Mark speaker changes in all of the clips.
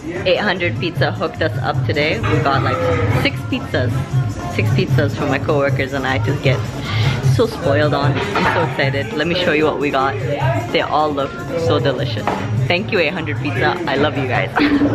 Speaker 1: 800 Pizza hooked us up today. We got like 6 pizzas for my coworkers and I to get so spoiled on. I'm so excited. Let me show you what we got. They all look so delicious. Thank you 800 Pizza. I love you guys.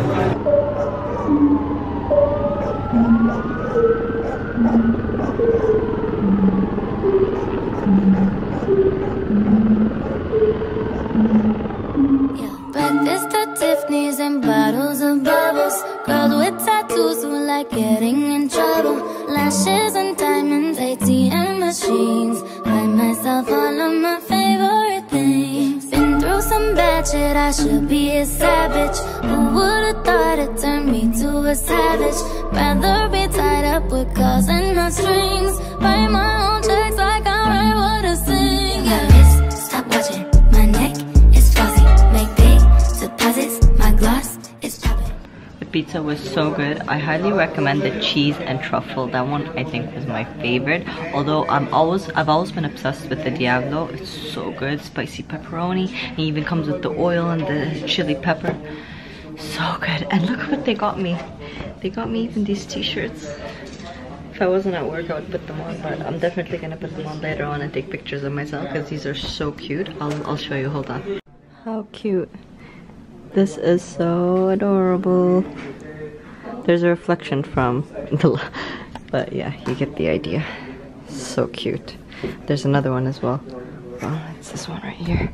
Speaker 2: Breakfast at Tiffany's and bottles of bubbles. Girls with tattoos who like getting in trouble. Lashes and diamonds, ATM machines. Buy myself all of my favorite things. Been through some bad shit, I should be a savage. Who would've thought it turned me to a savage? Rather be tied up with calls and not strings. Write my own checks like I write what I sing. Yeah, wrist, stop watching. My neck is fuzzy. Make big deposits. My gloss is popping.
Speaker 1: The pizza was so good. I highly recommend the cheese and truffle. That one I think was my favorite. Although I've always been obsessed with the Diablo. It's so good. Spicy pepperoni. It even comes with the oil and the chili pepper. So good. And look what they got me. They got me even these t-shirts. If I wasn't at work, I would put them on, but I'm definitely gonna put them on later on and take pictures of myself because these are so cute. I'll show you. Hold on. How cute. This is so adorable. There's a reflection from the, but yeah, you get the idea. So cute. There's another one as well. Oh, it's this one right here.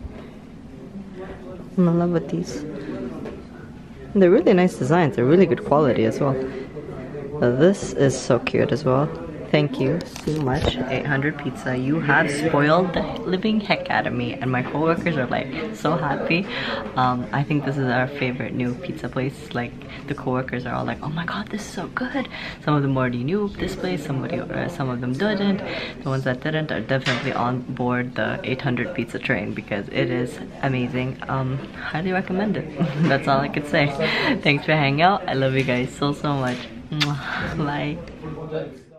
Speaker 1: I'm in love with these. They're really nice designs. They're really good quality as well. This is so cute as well. Thank you so much, 800 Pizza. You have spoiled the living heck out of me, and my coworkers are like so happy. I think this is our favorite new pizza place. Like the coworkers are all like, "Oh my god, this is so good." Some of them already knew this place. Some of them didn't. The ones that didn't are definitely on board the 800 Pizza train because it is amazing. Highly recommend it. That's all I could say. Thanks for hanging out. I love you guys so much. Bye.